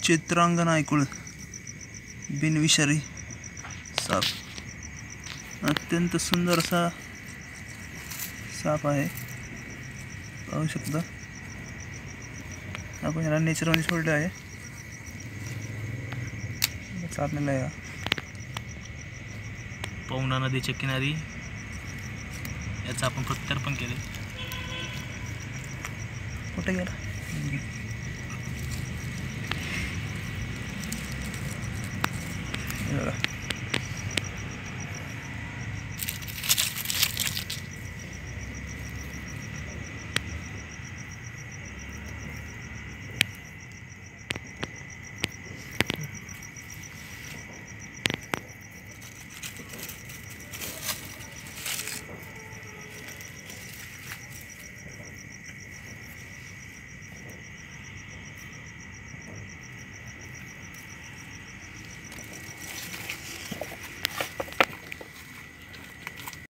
चित्रांगण ऐकुळ बिनविषारी साप, अत्यंत सुंदर असा साप आहे, पाहू शकता आपण याला नेचरमध्ये सोडलं आहे. आपल्याला या पवना नदीच्या किनारी याचं आपण प्रत्यार्पण केले. कुठे गेला?